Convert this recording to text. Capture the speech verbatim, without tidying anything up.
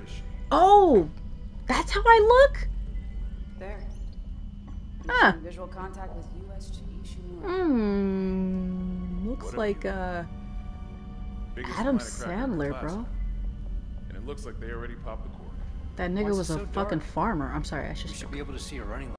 is she? Oh, that's how I look? There. Huh. Visual contact with U S G Ishimura. Hmm. Looks Whatever like, you uh, Biggest Adam plan of cracking her Sandler, class, bro. huh? And it looks like they already popped the cork. That Why nigga is was it a so fucking dark? farmer. I'm sorry, I should We should be able to see her running